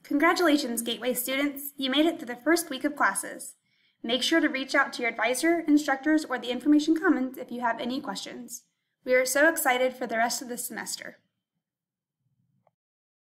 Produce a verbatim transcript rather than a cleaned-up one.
Congratulations, Gateway students! You made it through the first week of classes. Make sure to reach out to your advisor, instructors, or the Information Commons if you have any questions. We are so excited for the rest of this semester.